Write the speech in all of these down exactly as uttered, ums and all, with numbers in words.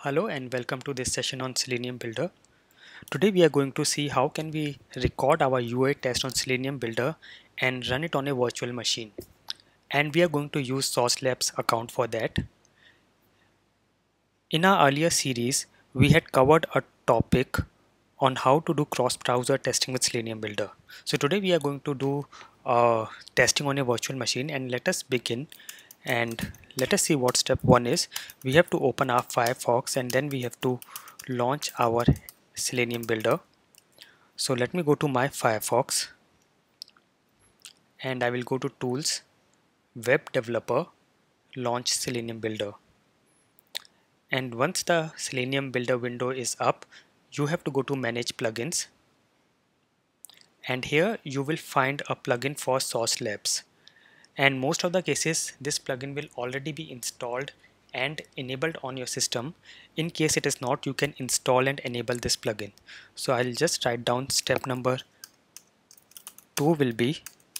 Hello and welcome to this session on Selenium Builder. Today we are going to see how can we record our U I test on Selenium Builder and run it on a virtual machine. And we are going to use Sauce Labs account for that. In our earlier series, we had covered a topic on how to do cross-browser testing with Selenium Builder. So today we are going to do uh, testing on a virtual machine, and let us begin and let us see what step one is. We have to open our Firefox and then we have to launch our Selenium Builder. So let me go to my Firefox and I will go to Tools, Web Developer, Launch Selenium Builder. And once the Selenium Builder window is up, you have to go to Manage Plugins. And here you will find a plugin for Sauce Labs. And most of the cases, this plugin will already be installed and enabled on your system. In case it is not, you can install and enable this plugin. So I'll just write down step number two will be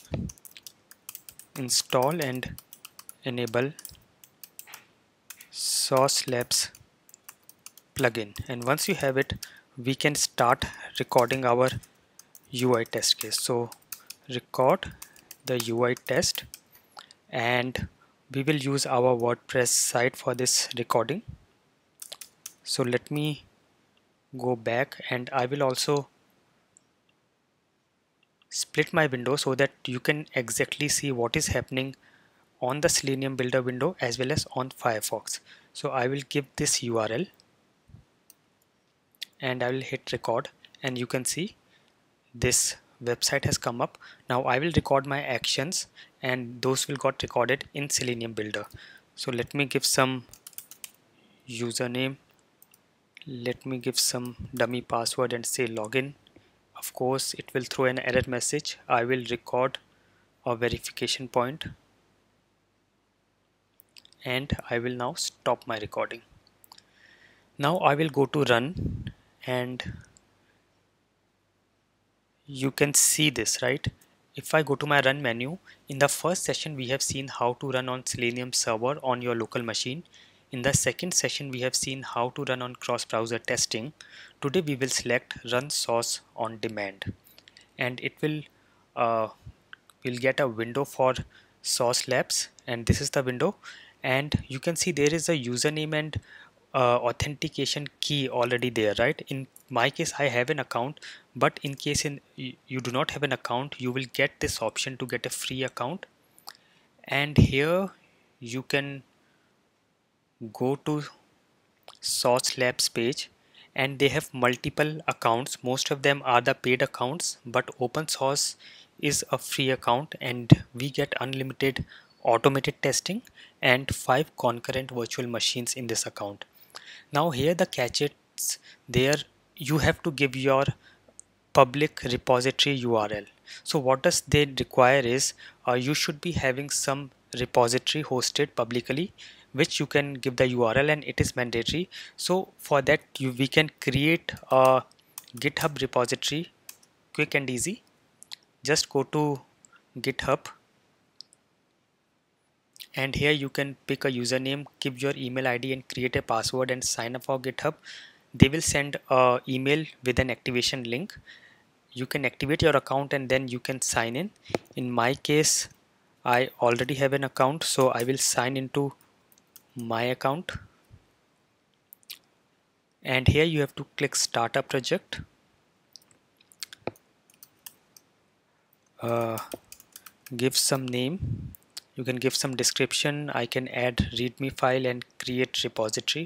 install and enable Sauce Labs plugin. And once you have it, we can start recording our U I test case. So record the U I test, and we will use our WordPress site for this recording. So let me go back and I will also split my window so that you can exactly see what is happening on the Selenium Builder window as well as on Firefox. So I will give this U R L and I will hit record, and you can see this website has come up. Now I will record my actions and those will got recorded in Selenium Builder. So let me give some username, let me give some dummy password and say login. Of course it will throw an error message. I will record a verification point and I will now stop my recording. Now I will go to run and you can see this, right? If I go to my run menu, in the first session we have seen how to run on Selenium server on your local machine. In the second session we have seen how to run on cross-browser testing. Today we will select run Sauce on demand, and it will uh, we'll get a window for Sauce Labs, and this is the window, and you can see there is a username and uh, authentication key already there, right? In my case I have an account, but in case in you, you do not have an account, you will get this option to get a free account, and here you can go to Sauce Labs page and they have multiple accounts. Most of them are the paid accounts, but open source is a free account and we get unlimited automated testing and five concurrent virtual machines in this account. Now here the catch is there, you have to give your public repository U R L. So what does they require is uh, you should be having some repository hosted publicly, which you can give the U R L, and it is mandatory. So for that you we can create a GitHub repository quick and easy. Just go to GitHub and here you can pick a username, give your email I D and create a password and sign up for GitHub. They will send a email with an activation link. You can activate your account and then you can sign in. In my case I already have an account, so I will sign into my account, and here you have to click start a project, uh, give some name, you can give some description. I can add readme file and create repository,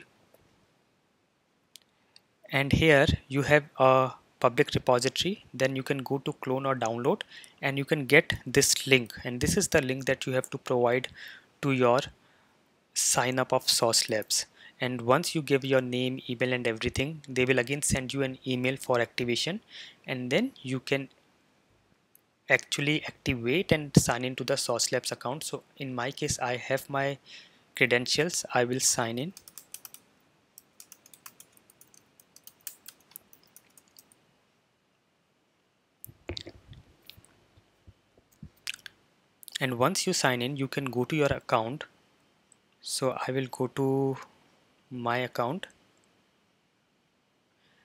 and here you have a public repository. Then you can go to clone or download and you can get this link, and this is the link that you have to provide to your sign up of Sauce Labs. And once you give your name, email and everything, they will again send you an email for activation, and then you can actually activate and sign into the Sauce Labs account. So in my case I have my credentials, I will sign in. And once you sign in, you can go to your account. So I will go to my account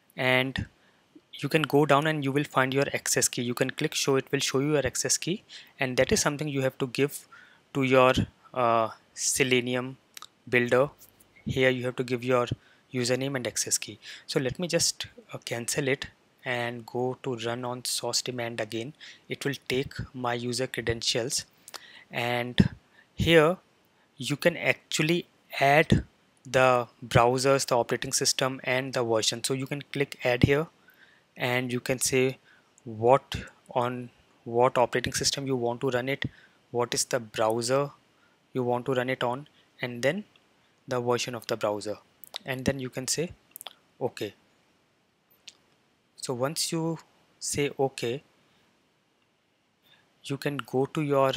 and you can go down and you will find your access key. You can click show, it will show you your access key, and that is something you have to give to your uh, Selenium builder. Here you have to give your username and access key. So let me just uh, cancel it and go to run on source demand again. It will take my user credentials, and here you can actually add the browsers, the operating system, and the version. So you can click add here, and you can say what on what operating system you want to run it, what is the browser you want to run it on, and then the version of the browser, and then you can say okay. So once you say okay, you can go to your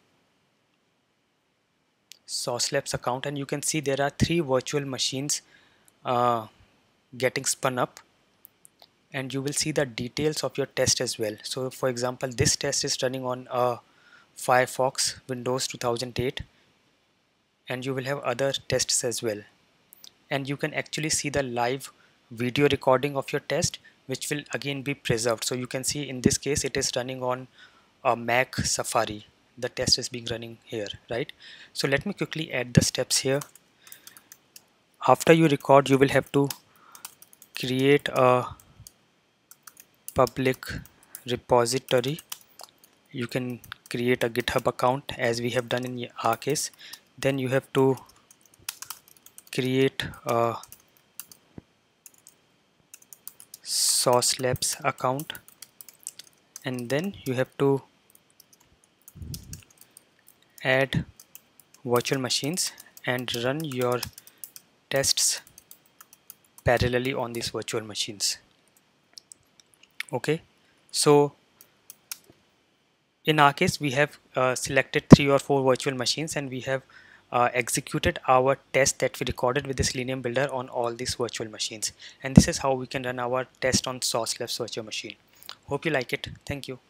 Sauce Labs account, and you can see there are three virtual machines uh, getting spun up, and you will see the details of your test as well. So for example, this test is running on a Firefox Windows two thousand eight, and you will have other tests as well, and you can actually see the live video recording of your test, which will again be preserved. So you can see in this case it is running on a Mac Safari. The test is being running here, right? So let me quickly add the steps here. After you record, you will have to create a public repository. You can create a GitHub account as we have done in our case. Then you have to create a Sauce Labs account, and then you have to add virtual machines and run your tests parallelly on these virtual machines. Okay, so in our case we have uh, selected three or four virtual machines, and we have uh, executed our test that we recorded with the Selenium builder on all these virtual machines, and this is how we can run our test on Sauce Labs virtual machine. Hope you like it. Thank you.